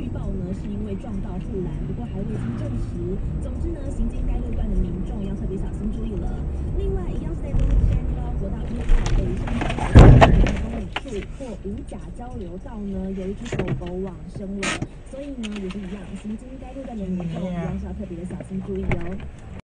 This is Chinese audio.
报呢是因为撞到护栏，不过还未经证实。总之呢，行经该路段的民众要特别小心注意了。另外，一样是在东山高国道1号北上公里处或五甲交流道呢，有一只狗狗往生了，所以呢也是一样，行经该路段的民众一样是要特别的小心注意哦。